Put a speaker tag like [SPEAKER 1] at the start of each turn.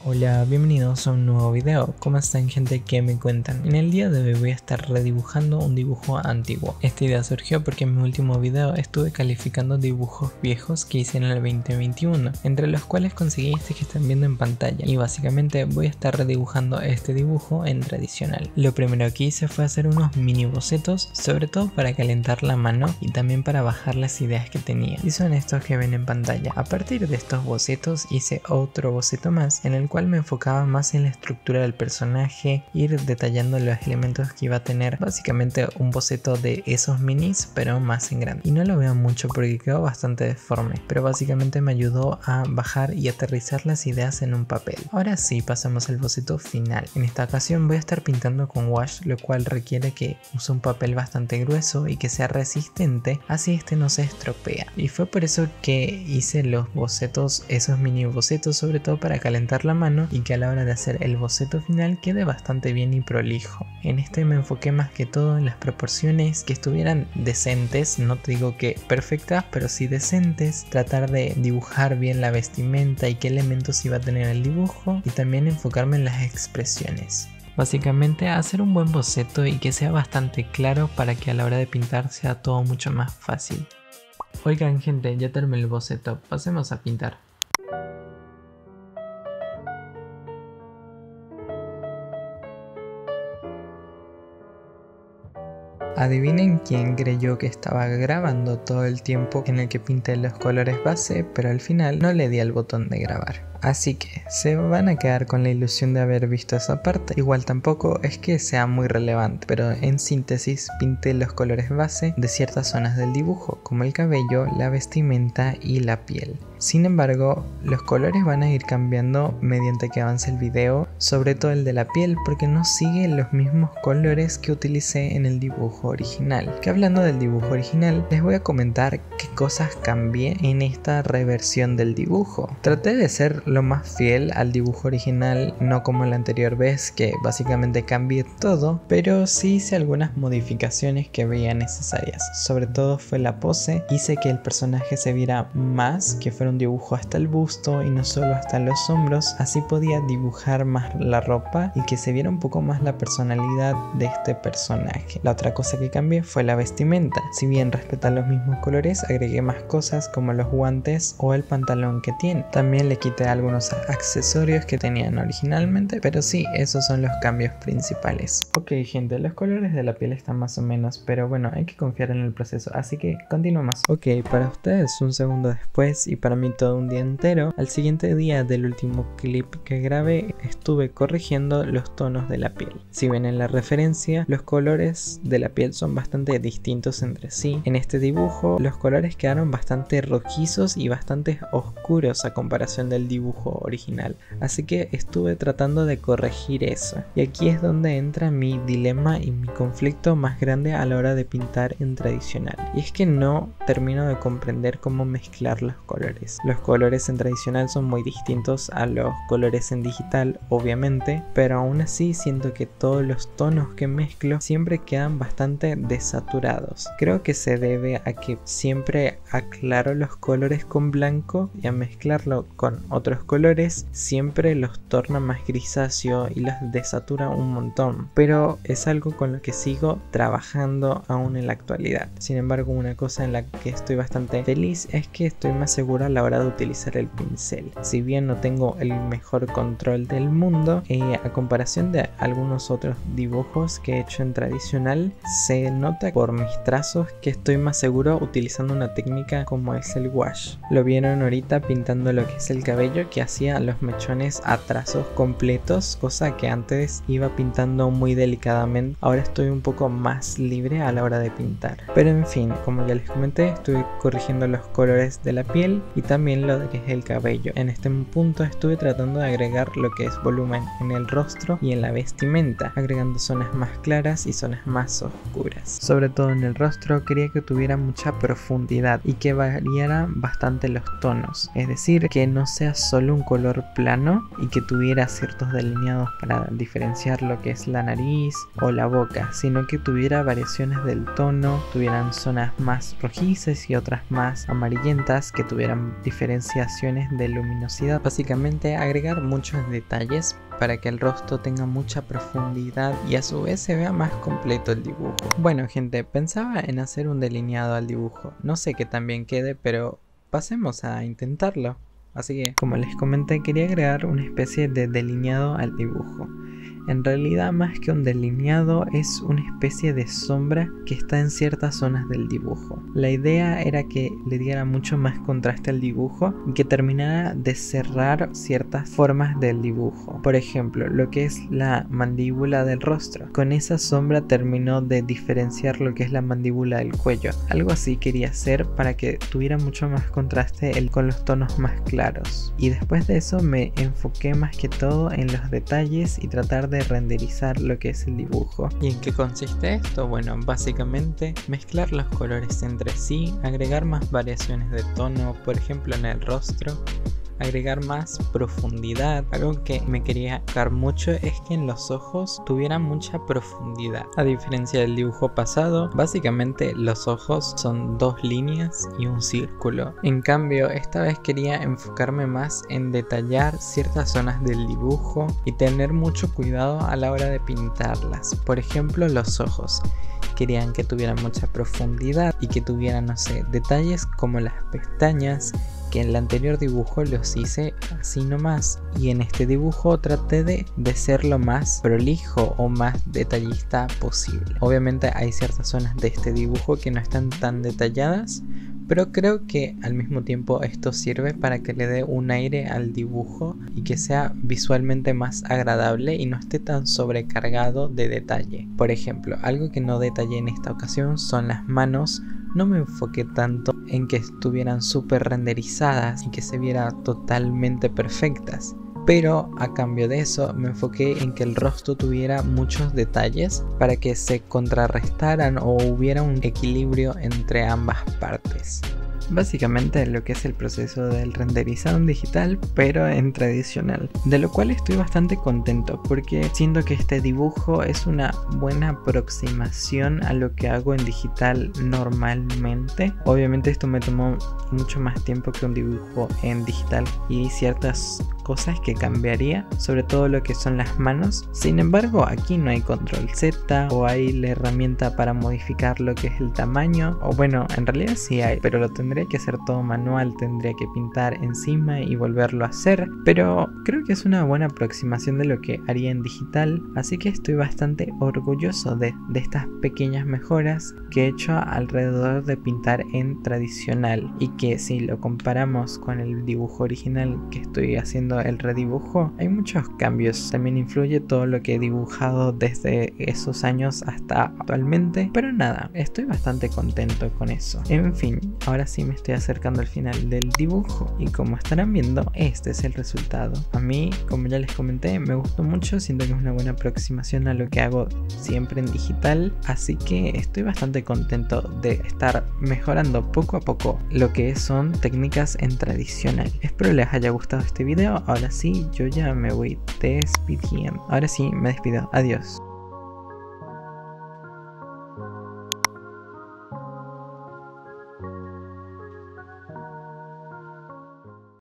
[SPEAKER 1] Hola, bienvenidos a un nuevo video. ¿Cómo están, gente? ¿Qué me cuentan? En el día de hoy voy a estar redibujando un dibujo antiguo. Esta idea surgió porque en mi último video estuve calificando dibujos viejos que hice en el 2021, entre los cuales conseguí este que están viendo en pantalla, y básicamente voy a estar redibujando este dibujo en tradicional. Lo primero que hice fue hacer unos mini bocetos, sobre todo para calentar la mano y también para bajar las ideas que tenía, y son estos que ven en pantalla. A partir de estos bocetos hice otro boceto más en el cual me enfocaba más en la estructura del personaje, ir detallando los elementos que iba a tener, básicamente un boceto de esos minis pero más en grande. Y no lo veo mucho porque quedó bastante deforme, pero básicamente me ayudó a bajar y aterrizar las ideas en un papel. Ahora sí, pasamos al boceto final. En esta ocasión voy a estar pintando con wash, lo cual requiere que use un papel bastante grueso y que sea resistente, así este no se estropea. Y fue por eso que hice los bocetos, esos mini bocetos, sobre todo para calentar la mano y que a la hora de hacer el boceto final quede bastante bien y prolijo. En este me enfoqué más que todo en las proporciones, que estuvieran decentes, no te digo que perfectas, pero sí decentes, tratar de dibujar bien la vestimenta y qué elementos iba a tener el dibujo, y también enfocarme en las expresiones. Básicamente hacer un buen boceto y que sea bastante claro para que a la hora de pintar sea todo mucho más fácil. Oigan, gente, ya terminé el boceto, pasemos a pintar. Adivinen quién creyó que estaba grabando todo el tiempo en el que pinté los colores base, pero al final no le di al botón de grabar. Así que se van a quedar con la ilusión de haber visto esa parte. Igual tampoco es que sea muy relevante, pero en síntesis pinté los colores base de ciertas zonas del dibujo, como el cabello, la vestimenta y la piel. Sin embargo, los colores van a ir cambiando mediante que avance el video, sobre todo el de la piel, porque no sigue los mismos colores que utilicé en el dibujo original. Que hablando del dibujo original, les voy a comentar qué cosas cambié en esta reversión del dibujo. Traté de ser lo más fiel al dibujo original, no como la anterior vez que básicamente cambié todo, pero sí hice algunas modificaciones que veía necesarias. Sobre todo fue la pose, hice que el personaje se viera más, que fuera un dibujo hasta el busto y no solo hasta los hombros, así podía dibujar más la ropa y que se viera un poco más la personalidad de este personaje. La otra cosa que cambié fue la vestimenta. Si bien respeta los mismos colores, agregué más cosas como los guantes o el pantalón que tiene. También le quité algunos accesorios que tenían originalmente, pero sí, esos son los cambios principales. Ok, gente, los colores de la piel están más o menos, pero bueno, hay que confiar en el proceso, así que continuamos. Ok, para ustedes un segundo después y para mí todo un día entero, al siguiente día del último clip que grabé estuve corrigiendo los tonos de la piel. Si ven en la referencia, los colores de la piel son bastante distintos entre sí. En este dibujo los colores quedaron bastante rojizos y bastante oscuros a comparación del dibujo original, así que estuve tratando de corregir eso, y aquí es donde entra mi dilema y mi conflicto más grande a la hora de pintar en tradicional, y es que no termino de comprender cómo mezclar los colores. Los colores en tradicional son muy distintos a los colores en digital, obviamente, pero aún así siento que todos los tonos que mezclo siempre quedan bastante desaturados. Creo que se debe a que siempre aclaro los colores con blanco y a mezclarlo con otros colores siempre los torna más grisáceo y los desatura un montón, pero es algo con lo que sigo trabajando aún en la actualidad. Sin embargo, una cosa en la que estoy bastante feliz es que estoy más seguro a la hora de utilizar el pincel. Si bien no tengo el mejor control del mundo, a comparación de algunos otros dibujos que he hecho en tradicional, se nota por mis trazos que estoy más seguro utilizando una técnica como es el wash. Lo vieron ahorita pintando lo que es el cabello, que hacía los mechones a trazos completos, cosa que antes iba pintando muy delicadamente. Ahora estoy un poco más libre a la hora de pintar. Pero en fin, como ya les comenté, estuve corrigiendo los colores de la piel y también lo que es el cabello. En este punto estuve tratando de agregar lo que es volumen en el rostro y en la vestimenta, agregando zonas más claras y zonas más oscuras. Sobre todo en el rostro quería que tuviera mucha profundidad y que variaran bastante los tonos, es decir, que no sea solo un color plano y que tuviera ciertos delineados para diferenciar lo que es la nariz o la boca, sino que tuviera variaciones del tono, tuvieran zonas más rojizas y otras más amarillentas, que tuvieran diferenciaciones de luminosidad. Básicamente agregar muchos detalles para que el rostro tenga mucha profundidad y a su vez se vea más completo el dibujo. Bueno gente, pensaba en hacer un delineado al dibujo, no sé qué tan bien quede, pero pasemos a intentarlo. Así que, como les comenté, quería agregar una especie de delineado al dibujo. En realidad, más que un delineado, es una especie de sombra que está en ciertas zonas del dibujo. La idea era que le diera mucho más contraste al dibujo y que terminara de cerrar ciertas formas del dibujo. Por ejemplo, lo que es la mandíbula del rostro. Con esa sombra terminó de diferenciar lo que es la mandíbula del cuello. Algo así quería hacer para que tuviera mucho más contraste con los tonos más claros. Y después de eso me enfoqué más que todo en los detalles y tratar de renderizar lo que es el dibujo. ¿Y en qué consiste esto? Bueno, básicamente mezclar los colores entre sí, agregar más variaciones de tono, por ejemplo en el rostro, agregar más profundidad. Algo que me quería enfocar mucho es que en los ojos tuvieran mucha profundidad. A diferencia del dibujo pasado, básicamente los ojos son dos líneas y un círculo. En cambio, esta vez quería enfocarme más en detallar ciertas zonas del dibujo y tener mucho cuidado a la hora de pintarlas. Por ejemplo, los ojos. Querían que tuvieran mucha profundidad y que tuvieran, no sé, detalles como las pestañas, que en el anterior dibujo los hice así nomás, y en este dibujo traté de ser lo más prolijo o más detallista posible. Obviamente hay ciertas zonas de este dibujo que no están tan detalladas, pero creo que al mismo tiempo esto sirve para que le dé un aire al dibujo y que sea visualmente más agradable y no esté tan sobrecargado de detalle. Por ejemplo, algo que no detallé en esta ocasión son las manos. No me enfoqué tanto en que estuvieran súper renderizadas y que se viera totalmente perfectas, pero a cambio de eso me enfoqué en que el rostro tuviera muchos detalles para que se contrarrestaran o hubiera un equilibrio entre ambas partes. Básicamente lo que es el proceso del renderizado en digital, pero en tradicional, de lo cual estoy bastante contento porque siento que este dibujo es una buena aproximación a lo que hago en digital normalmente. Obviamente esto me tomó mucho más tiempo que un dibujo en digital y ciertas cosas que cambiaría, sobre todo lo que son las manos. Sin embargo, aquí no hay control Z o hay la herramienta para modificar lo que es el tamaño, o bueno, en realidad sí hay, pero lo tendría que hacer todo manual, tendría que pintar encima y volverlo a hacer, pero creo que es una buena aproximación de lo que haría en digital, así que estoy bastante orgulloso de estas pequeñas mejoras que he hecho alrededor de pintar en tradicional, y que si lo comparamos con el dibujo original que estoy haciendo el redibujo, hay muchos cambios. También influye todo lo que he dibujado desde esos años hasta actualmente, pero nada, estoy bastante contento con eso. En fin, ahora sí me estoy acercando al final del dibujo y como estarán viendo, este es el resultado. A mí, como ya les comenté, me gustó mucho, siento que es una buena aproximación a lo que hago siempre en digital, así que estoy bastante contento de estar mejorando poco a poco lo que son técnicas en tradicional. Espero les haya gustado este video. Ahora sí, yo ya me voy despidiendo. Ahora sí, me despido. Adiós.